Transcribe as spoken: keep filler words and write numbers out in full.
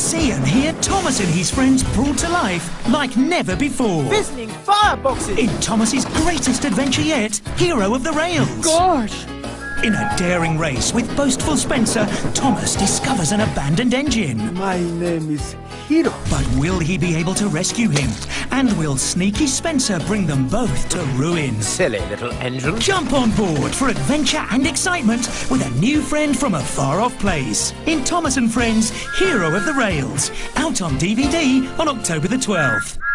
See and hear Thomas and his friends brought to life like never before. Fizzling fireboxes! In Thomas's greatest adventure yet, Hero of the Rails. Gosh! In a daring race with boastful Spencer, Thomas discovers an abandoned engine. My name is Hero. But will he be able to rescue him? And will sneaky Spencer bring them both to ruin? Silly little engine. Jump on board for adventure and excitement with a new friend from a far-off place. In Thomas and Friends, Hero of the Rails. Out on D V D on October the twelfth.